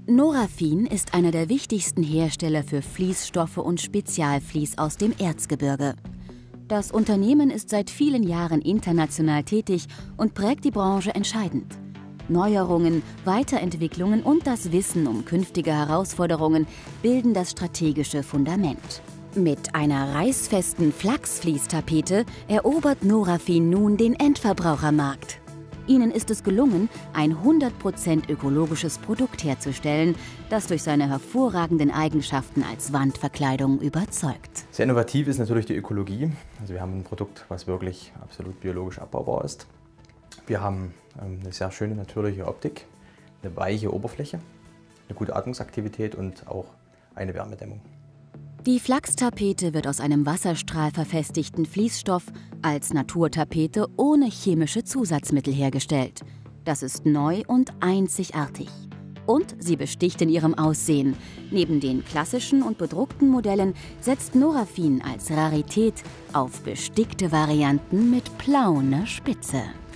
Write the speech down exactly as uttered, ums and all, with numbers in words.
Norafin ist einer der wichtigsten Hersteller für Fließstoffe und Spezialvlies aus dem Erzgebirge. Das Unternehmen ist seit vielen Jahren international tätig und prägt die Branche entscheidend. Neuerungen, Weiterentwicklungen und das Wissen um künftige Herausforderungen bilden das strategische Fundament. Mit einer reißfesten Flachsfließtapete erobert Norafin nun den Endverbrauchermarkt. Ihnen ist es gelungen, ein hundert Prozent ökologisches Produkt herzustellen, das durch seine hervorragenden Eigenschaften als Wandverkleidung überzeugt. Sehr innovativ ist natürlich die Ökologie. Also wir haben ein Produkt, was wirklich absolut biologisch abbaubar ist. Wir haben eine sehr schöne natürliche Optik, eine weiche Oberfläche, eine gute Atmungsaktivität und auch eine Wärmedämmung. Die Flachstapete wird aus einem wasserstrahlverfestigten Fließstoff als Naturtapete ohne chemische Zusatzmittel hergestellt. Das ist neu und einzigartig. Und sie besticht in ihrem Aussehen. Neben den klassischen und bedruckten Modellen setzt Norafin als Rarität auf bestickte Varianten mit plauner Spitze.